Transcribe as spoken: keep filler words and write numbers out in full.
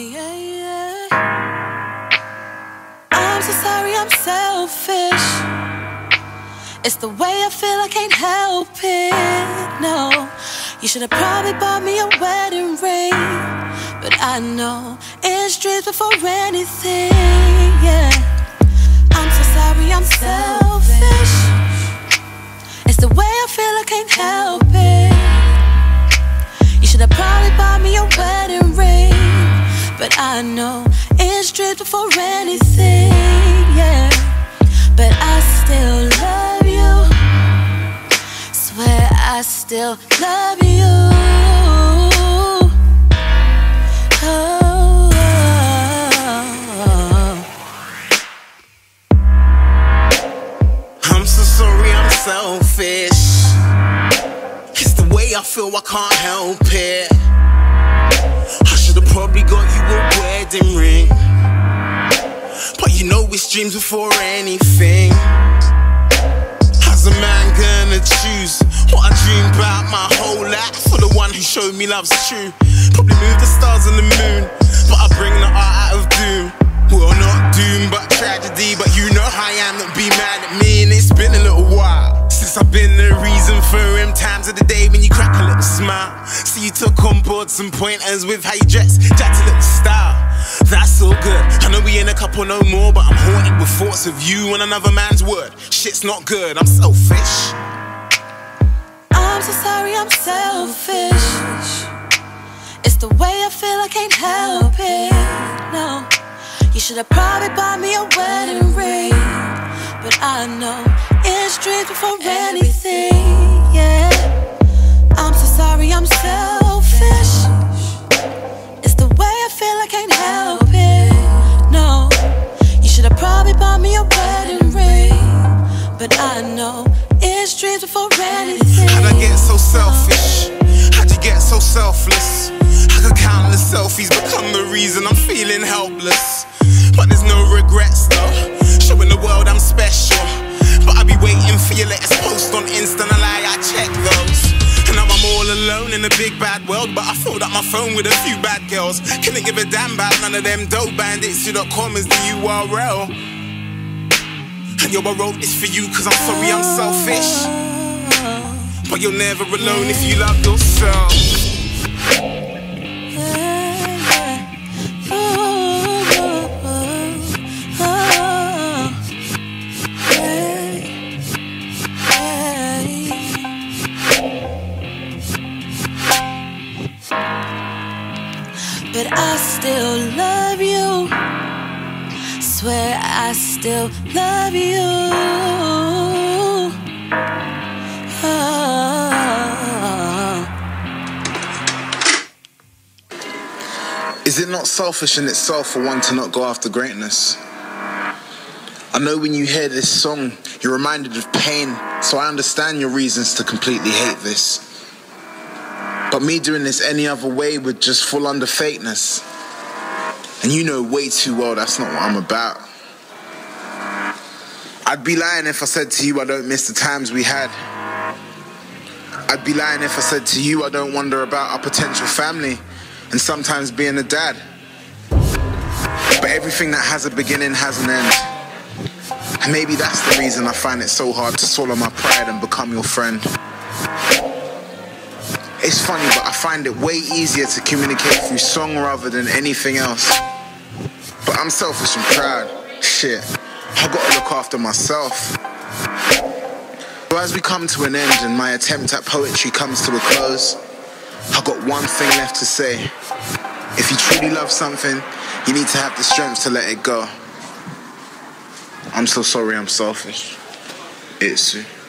yeah, yeah. I'm so sorry, I'm selfish. It's the way I feel, I can't help it, no. You should have probably bought me a wedding ring, but I know it's dreams before anything, yeah. I'm so sorry, I'm selfish. It's the way I feel, I can't help it. You should have probably bought me a wedding ring, but I know it's dreams before anything, yeah. But I still love you. Swear I still love you. Oh, oh, oh. I'm so sorry, I'm selfish. It's the way I feel, I can't help it. I should've probably got you a wedding ring, but you know it's dreams before anything. How's a man gonna choose what I dream about my whole life for the one who showed me love's true? Probably move the stars and the moon, but I bring the art out of doom. Well, not doom, but tragedy. But you know how I am, don't be mad at me. And it's been a little while since I've been the reason for him. Times of the day when you crack a little smile. So you took on board some pointers with how you dress, jacked a little style. That's all good. I know we ain't a couple no more, but I'm haunted with thoughts of you and another man's word. Shit's not good, I'm selfish. I'm so sorry, I'm selfish. It's the way I feel, I can't help it, no. You should have probably bought me a wedding ring, but I know it's dreams before anything, yeah. I'm so sorry, I'm selfish. It's the way I feel, I can't help it, no. You should have probably bought me a wedding ring, but I know it's dreams before anything. How'd I get so selfish? How'd you get so selfless? How could countless selfies become the reason I'm feeling helpless? But there's no regrets though, showing the world I'm special. But I be waiting for your latest post on Insta, and I lie, I check those. And now I'm all alone in a big bad world, but I filled up my phone with a few bad girls. Couldn't give a damn about none of them dope bandits. You dot com is the U R L. And yo, I wrote this for you cause I'm sorry I'm selfish, but you're never alone if you love yourself. But I still love you. Swear I still love you. Oh. Is it not selfish in itself for one to not go after greatness? I know when you hear this song, you're reminded of pain, so I understand your reasons to completely hate this. But me doing this any other way would just fall under fakeness. And you know way too well that's not what I'm about. I'd be lying if I said to you I don't miss the times we had. I'd be lying if I said to you I don't wonder about our potential family and sometimes being a dad. But everything that has a beginning has an end. And maybe that's the reason I find it so hard to swallow my pride and become your friend. It's funny, but I find it way easier to communicate through song rather than anything else. But I'm selfish and proud. Shit, I gotta look after myself. So as we come to an end and my attempt at poetry comes to a close, I got one thing left to say. If you truly love something, you need to have the strength to let it go. I'm so sorry I'm selfish. It's